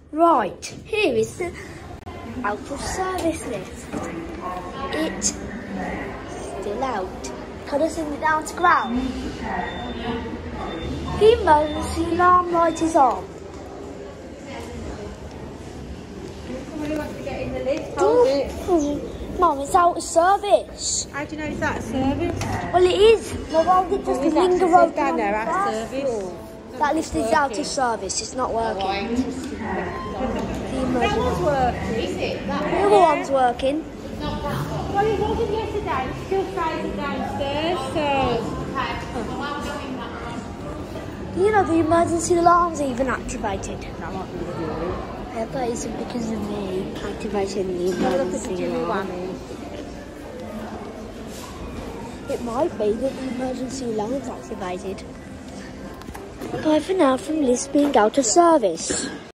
Right, here is the out of service list. It's still out. Can I send it down to ground? The emergency alarm light is on. Somebody wants to get in the list. Mum, it's out of service. How do you know it's out of service? Well, it is. Well, why would it just linger open down on there the out of first service? floor? That lift is out of service. It's not working. That one's working, is it? The other one's working. Well, it wasn't yesterday. It still says it downstairs, so... You know, the emergency alarm's even activated. That might be the view. I bet it's because of me activating the emergency alarm. It might be that the emergency alarm's activated. Bye for now from Liz being out of service.